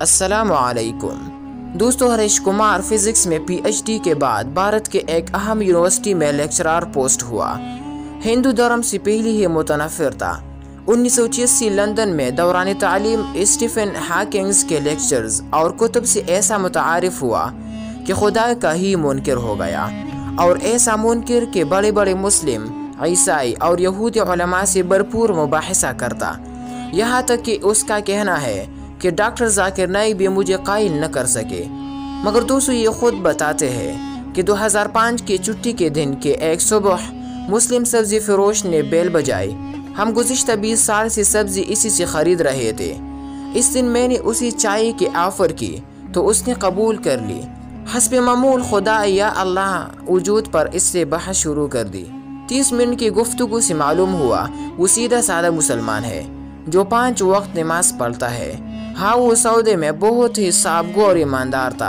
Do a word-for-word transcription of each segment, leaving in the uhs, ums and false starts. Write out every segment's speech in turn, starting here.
السلام علیکم دوستو، ہریش کمار فزکس میں پی ایچ ڈی کے بعد بھارت کے ایک اہم یونیورسٹی میں لیکچرار پوسٹ ہوا۔ ہندو دھرم سے پہلے ہی متنفر تھا۔ انیس سو چھیاسی لندن میں دوران تعلیم اسٹیفن ہاکنگز کے لیکچرز اور کتب سے ایسا متعارف ہوا کہ خدا کا ہی منکر ہو گیا، اور ایسا منکر کہ بڑے بڑے مسلم، عیسائی اور یہودی علماء سے بھرپور مباحثہ کرتا، یہاں تک کہ اس کا کہنا ہے کہ ڈاکٹر ذاکر نائک بھی مجھے قائل نہ کر سکے۔ مگر دوستو، یہ خود بتاتے ہیں کہ دو ہزار پانچ کی چھٹی کے دن کے ایک صبح مسلم سبزی فروش نے بیل بجائی۔ ہم گزشتہ بیس سال سے سبزی اسی سے خرید رہے تھے۔ اس دن میں نے اسی چائے کی آفر کی تو اس نے قبول کر لی۔ حسب معمول خدا یا اللہ وجود پر اس سے بحث شروع کر دی۔ تیس منٹ کی گفتگو سے معلوم ہوا وہ سیدھا سادہ مسلمان ہے جو پانچ وقت نماز پڑھتا ہے۔ ہاں، وہ سودے میں بہت ہی صابگو اور ایماندار تھا،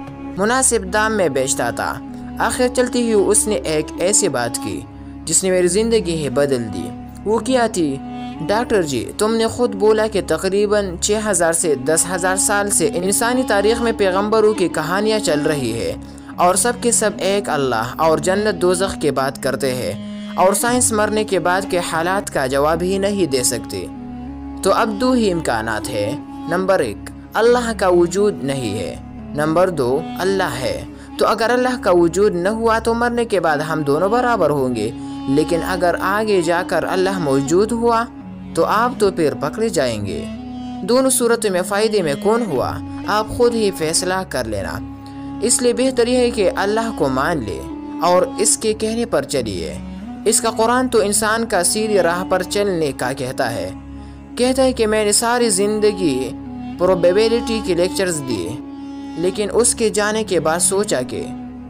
مناسب دام میں بیچتا تھا۔ آخر چلتی ہوئی اس نے ایک ایسی بات کی جس نے میری زندگی ہی بدل دی۔ وہ کیا تھی؟ ڈاکٹر جی، تم نے خود بولا کہ تقریباً چھ ہزار سے دس ہزار سال سے انسانی تاریخ میں پیغمبروں کی کہانیاں چل رہی ہے، اور سب کے سب ایک اللہ اور جنت دوزخ کی بات کرتے ہیں، اور سائنس مرنے کے بعد کے حالات کا جواب ہی نہیں دے سکتی۔ تو اب دو ہی امکانات ہیں۔ نمبر ایک، اللہ کا وجود نہیں ہے۔ نمبر دو، اللہ ہے۔ تو اگر اللہ کا وجود نہ ہوا تو مرنے کے بعد ہم دونوں برابر ہوں گے، لیکن اگر آگے جا کر اللہ موجود ہوا تو آپ تو پھر پکڑے جائیں گے۔ دونوں صورتوں میں فائدے میں کون ہوا، آپ خود ہی فیصلہ کر لینا۔ اس لیے بہتر یہ ہے کہ اللہ کو مان لے اور اس کے کہنے پر چلیے۔ اس کا قرآن تو انسان کا سیدھی راہ پر چلنے کا کہتا ہے۔ کہتا ہے کہ میں نے ساری زندگی پروبیبلٹی کے لیکچرز دیے، لیکن اس کے جانے کے بعد سوچا کہ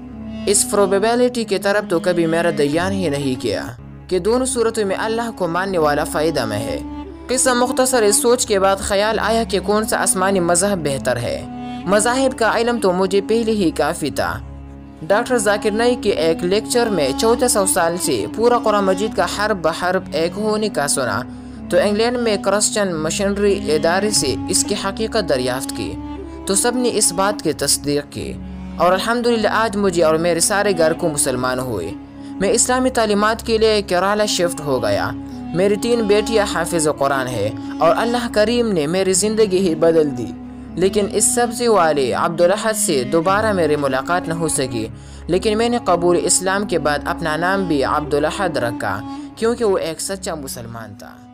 اس پروبیبلٹی کی طرف تو کبھی میرا دھیان ہی نہیں کیا کہ دونوں صورتوں میں اللہ کو ماننے والا فائدہ میں ہے۔ قصہ مختصر، اس سوچ کے بعد خیال آیا کہ کون سا آسمانی مذہب بہتر ہے۔ مذاہب کا علم تو مجھے پہلے ہی کافی تھا۔ ڈاکٹر ذاکر نائک کے ایک لیکچر میں چودہ سو سال سے پورا قرآن مجید کا حرف بحرف ایک ہونے کا سنا تو انگلینڈ میں کرسچن مشنری ادارے سے اس کی حقیقت دریافت کی تو سب نے اس بات کی تصدیق کی، اور الحمدللہ آج مجھے اور میرے سارے گھر کو مسلمان ہوئے۔ میں اسلامی تعلیمات کے لیے کیرالہ شفٹ ہو گیا۔ میری تین بیٹیاں حافظ قرآن ہے، اور اللہ کریم نے میری زندگی ہی بدل دی۔ لیکن اس سبزی والے عبدالاحد سے دوبارہ میری ملاقات نہ ہو سکی، لیکن میں نے قبول اسلام کے بعد اپنا نام بھی عبدالاحد رکھا کیونکہ وہ ایک سچا مسلمان تھا۔